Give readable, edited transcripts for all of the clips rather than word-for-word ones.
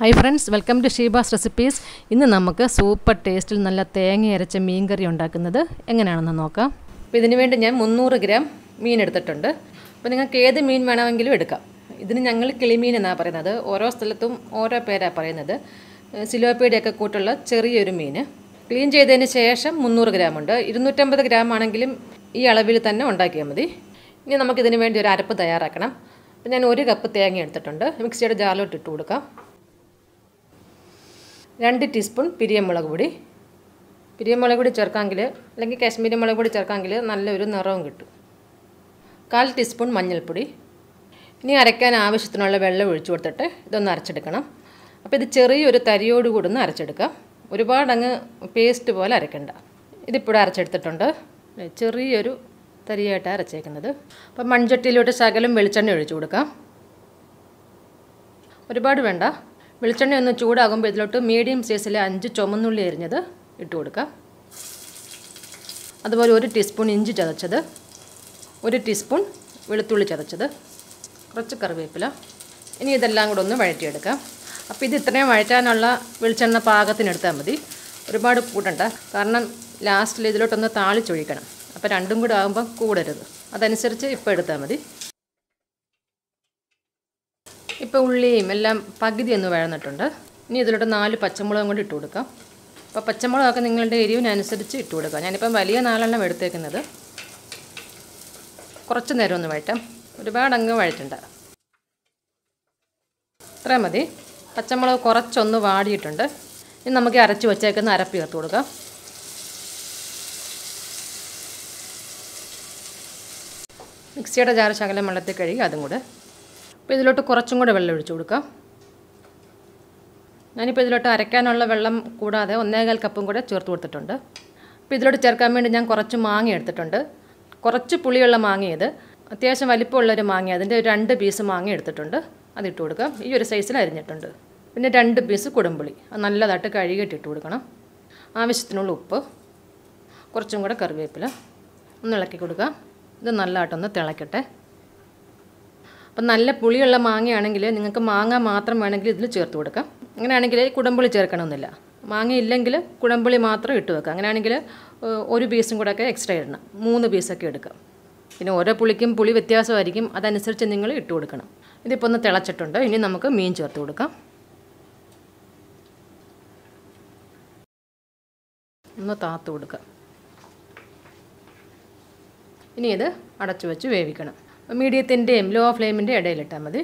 Hi friends, welcome to Sheba's Recipes. ഇന്ന് നമുക്ക് super ടേസ്റ്റിൽ നല്ല തേങ്ങ അരച്ച മീൻ കറി ഉണ്ടാക്കുന്നത് എങ്ങനെയാണെന്ന് നോക്കാം. അപ്പോൾ ഇതിനു വേണ്ടി ഞാൻ 300 ഗ്രാം മീൻ എടുത്തിട്ടുണ്ട്. അപ്പോൾ നിങ്ങൾക്ക് ഏത് മീൻ വേണമെങ്കിലും എടുക്കാം. ഇതിന് ഞങ്ങൾ കിളിമീൻ എന്നാണ് പറയുന്നത്. ഓരോ സ്ഥലത്തും ഓരോ പേരാണ് പറയുന്നത്. സിലോപ്പിയുടെയൊക്കെ കൂട്ടുള്ള ചെറിയൊരു മീൻ. ക്ലീൻ ചെയ്തതിന് ശേഷം 300 ഗ്രാം ഉണ്ട്. 250 ഗ്രാം ആണെങ്കിലും ഈ അളവിൽ തന്നെ ഉണ്ടാക്കിയാൽ മതി. ഇനി നമുക്കിതിന് വേണ്ടി ഒരു അരപ്പ് തയ്യാറാക്കണം. അപ്പോൾ ഞാൻ 1 കപ്പ് തേങ്ങ എടുത്തിട്ടുണ്ട്. മിക്സിയുടെ ജാറിലോട്ട് ഇട്ട് കൊടുക്കാം. 2 ടീസ്പൂൺ പിരിയമുളക് പൊടി. പിരിയമുളക് പൊടി ചേർക്കാമെങ്കിൽ അല്ലെങ്കിൽ കാശ്മീരി മുളക് പൊടി ചേർക്കാമെങ്കിൽ നല്ലൊരു നിറവും കിട്ടും. 1/4 ടീസ്പൂൺ മഞ്ഞൾപ്പൊടി. ഇനി അരയ്ക്കാൻ ആവശ്യത്തിനുള്ള വെള്ളം ഒഴിച്ചു കൊടുത്തിട്ട് ഇതൊന്ന് അരച്ചെടുക്കണം. അപ്പോൾ ഇത് ചെറിയൊരു തരിയോടുകൂടി ഒന്ന് അരച്ചെടുക്കാം. ഒരുപാടങ്ങ് പേസ്റ്റ് പോലെ അരയ്ക്കണ്ട. ഇതിപ്പോൾ അരച്ചെടുത്തിട്ടുണ്ട്. ചെറിയൊരു തരിയായിട്ടാണ് അരച്ചേക്കുന്നത്. അപ്പോൾ മൺചട്ടിയിലോട്ട് ശകലം വെളിച്ചെണ്ണ ഒഴിച്ചു കൊടുക്കാം. ഒരുപാട് വേണ്ട. വെളിച്ചെണ്ണ ഒന്ന് ചൂടാകുമ്പോൾ ഇതിലോട്ട് മീഡിയം സൈസിലെ 5 ചുമന്നുള്ളി അരിഞ്ഞത് ഇട്ട് കൊടുക്കാം. അതുപോലെ 1 ടീസ്പൂൺ ഇഞ്ചി ചതച്ചത്, 1 ടീസ്പൂൺ വെളുത്തുള്ളി ചതച്ചത്, കുറച്ച് കറിവേപ്പില. ഇനി ഇതെല്ലാം കൂടെ ഒന്ന് വഴറ്റിയെടുക്കാം. അപ്പോൾ ഇത് ഇത്രയും വഴറ്റാനുള്ള വെളിച്ചെണ്ണ പാകത്തിനെടുത്താൽ മതി. ഒരുപാട് കൂട്ടണ്ട, കാരണം ലാസ്റ്റിൽ ഇതിലോട്ടൊന്ന് താളിച്ചൊഴിക്കണം. അപ്പോൾ രണ്ടും കൂടെ ആകുമ്പോൾ കൂടരുത്. അതനുസരിച്ച് ഇപ്പോൾ എടുത്താൽ മതി. ഇപ്പോൾ ഉള്ളിയും എല്ലാം പകുതി ഒന്ന് വഴന്നിട്ടുണ്ട്. ഇനി ഇതിലോട്ട് 4 പച്ചമുളകും കൂടി ഇട്ട് കൊടുക്കാം. അപ്പോൾ പച്ചമുളകൊക്കെ നിങ്ങളുടെ എരിവിനനുസരിച്ച് ഇട്ട് കൊടുക്കാം. ഞാനിപ്പം വലിയ 4 എണ്ണം എടുത്തേക്കുന്നത്. കുറച്ച് നേരം ഒന്ന് വഴറ്റാം. ഒരുപാട് അങ്ങ് വഴറ്റണ്ട. ഇത്ര മതി. പച്ചമുളക് കുറച്ചൊന്ന് വാടിയിട്ടുണ്ട്. ഇനി നമുക്ക് അരച്ച് വെച്ചേക്കുന്ന അരപ്പ് ചേർത്ത് കൊടുക്കാം. മിക്സിയുടെ ജാർ ശകലം വെള്ളത്തിൽ കഴുകി അതും കൂടെ. അപ്പോൾ ഇതിലോട്ട് കുറച്ചും കൂടെ വെള്ളം ഒഴിച്ചു കൊടുക്കാം. ഞാനിപ്പോൾ ഇതിലോട്ട് അരയ്ക്കാനുള്ള വെള്ളം കൂടാതെ 1.25 കപ്പും കൂടെ ചേർത്ത് കൊടുത്തിട്ടുണ്ട്. അപ്പോൾ ഇതിലോട്ട് ചേർക്കാൻ വേണ്ടി ഞാൻ കുറച്ച് മാങ്ങ എടുത്തിട്ടുണ്ട്. കുറച്ച് പുളിയുള്ള മാങ്ങയത്, അത്യാവശ്യം വലിപ്പമുള്ളൊരു മാങ്ങ, അതിൻ്റെ 2 പീസ് മാങ്ങ എടുത്തിട്ടുണ്ട്. അതിട്ട് കൊടുക്കാം. ഈ ഒരു സൈസിൽ അരിഞ്ഞിട്ടുണ്ട്. പിന്നെ 2 പീസ് കുടംപുളി, അത് നല്ലതായിട്ട് കഴുകിയിട്ട് ഇട്ട് കൊടുക്കണം. ആവശ്യത്തിനുള്ള ഉപ്പ്, കുറച്ചും കൂടെ കറിവേപ്പില, ഒന്ന് ഇളക്കി കൊടുക്കാം. ഇത് നല്ലതായിട്ടൊന്ന് തിളക്കട്ടെ. അപ്പം നല്ല പുളിയുള്ള മാങ്ങയാണെങ്കിൽ നിങ്ങൾക്ക് മാങ്ങ മാത്രം വേണമെങ്കിൽ ഇതിൽ ചേർത്ത് കൊടുക്കാം. അങ്ങനെയാണെങ്കിൽ കുടംപുളി ചേർക്കണമെന്നില്ല. മാങ്ങ ഇല്ലെങ്കിൽ കുടംപുളി മാത്രം ഇട്ട് വെക്കാം. അങ്ങനെയാണെങ്കിൽ 1 പീസും കൂടെ ഒക്കെ എക്സ്ട്രാ ഇടണം. 3 പീസൊക്കെ എടുക്കാം. പിന്നെ ഓരോ പുളിക്കും പുളി വ്യത്യാസമായിരിക്കും. അതനുസരിച്ച് നിങ്ങൾ ഇട്ട് കൊടുക്കണം. ഇതിപ്പോൾ ഒന്ന് തിളച്ചിട്ടുണ്ട്. ഇനി നമുക്ക് മീൻ ചേർത്ത് കൊടുക്കാം. ഒന്ന് താത്ത് കൊടുക്കാം. ഇനി ഇത് അടച്ചു വെച്ച് വേവിക്കണം. മീഡിയത്തിൻ്റെയും ലോ ഫ്ലെയിമിൻ്റെ ഇടയിലിട്ടാൽ മതി.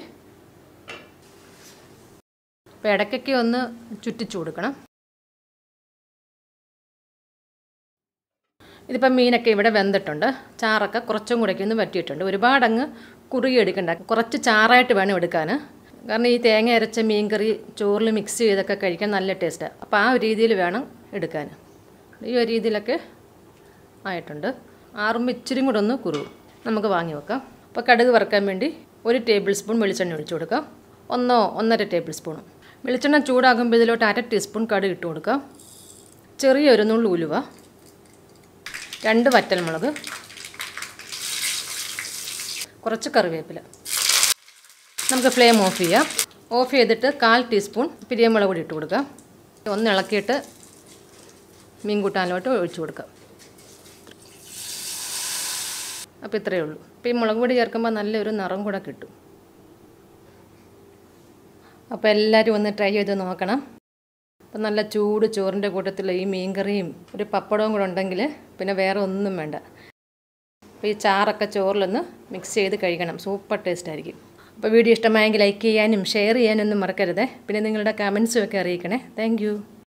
അപ്പോൾ ഇടയ്ക്കൊക്കെ ഒന്ന് ചുറ്റിച്ചു കൊടുക്കണം. ഇതിപ്പം മീനൊക്കെ ഇവിടെ വെന്തിട്ടുണ്ട്. ചാറൊക്കെ കുറച്ചും കൂടെയൊക്കെ ഒന്ന് വറ്റിയിട്ടുണ്ട്. ഒരുപാടങ്ങ് കുറുകിയെടുക്കണ്ട. കുറച്ച് ചാറായിട്ട് വേണം എടുക്കാൻ. കാരണം ഈ തേങ്ങ അരച്ച മീൻ കറി ചോറിൽ മിക്സ് ചെയ്തൊക്കെ കഴിക്കാൻ നല്ല ടേസ്റ്റാണ്. അപ്പോൾ ആ ഒരു രീതിയിൽ വേണം എടുക്കാൻ. ഈ ഒരു രീതിയിലൊക്കെ ആയിട്ടുണ്ട്. ആറുമ്പോൾ ഇച്ചിരി കൂടെ ഒന്ന് കുറുകും. നമുക്ക് വാങ്ങി വെക്കാം. അപ്പോൾ കടുക് വറുക്കാൻ വേണ്ടി 1 ടേബിൾ സ്പൂൺ വെളിച്ചെണ്ണ ഒഴിച്ചു കൊടുക്കാം. 1-1.5 ടേബിൾ സ്പൂണും. വെളിച്ചെണ്ണ ചൂടാകുമ്പോൾ ഇതിലോട്ട് 1/2 ടീസ്പൂൺ കടുക് ഇട്ട് കൊടുക്കാം. ചെറിയൊരു നുള്ളു ഉലുവ, 2 വറ്റൽമുളക്, കുറച്ച് കറിവേപ്പില. നമുക്ക് ഫ്ലെയിം ഓഫ് ചെയ്യാം. ഓഫ് ചെയ്തിട്ട് 1/4 ടീസ്പൂൺ പിരിയമുളക് കൂടി ഇട്ട് കൊടുക്കാം. ഒന്ന് ഇളക്കിയിട്ട് മീൻ കൂട്ടാനിലോട്ട് ഒഴിച്ചു കൊടുക്കാം. അപ്പോൾ ഇത്രയേ ഉള്ളൂ. അപ്പോൾ ഈ മുളക് പൊടി ചേർക്കുമ്പോൾ നല്ലൊരു നിറം കൂടെ കിട്ടും. അപ്പോൾ എല്ലാവരും ഒന്ന് ട്രൈ ചെയ്ത് നോക്കണം. അപ്പോൾ നല്ല ചൂട് ചോറിൻ്റെ കൂട്ടത്തിൽ ഈ മീൻ കറിയും ഒരു പപ്പടവും കൂടെ ഉണ്ടെങ്കിൽ പിന്നെ വേറെ ഒന്നും വേണ്ട. അപ്പോൾ ഈ ചാറൊക്കെ ചോറിലൊന്ന് മിക്സ് ചെയ്ത് കഴിക്കണം. സൂപ്പർ ടേസ്റ്റ് ആയിരിക്കും. അപ്പോൾ വീഡിയോ ഇഷ്ടമായെങ്കിൽ ലൈക്ക് ചെയ്യാനും ഷെയർ ചെയ്യാനൊന്നും മറക്കരുത്. പിന്നെ നിങ്ങളുടെ കമൻസും ഒക്കെ അറിയിക്കണേ. താങ്ക്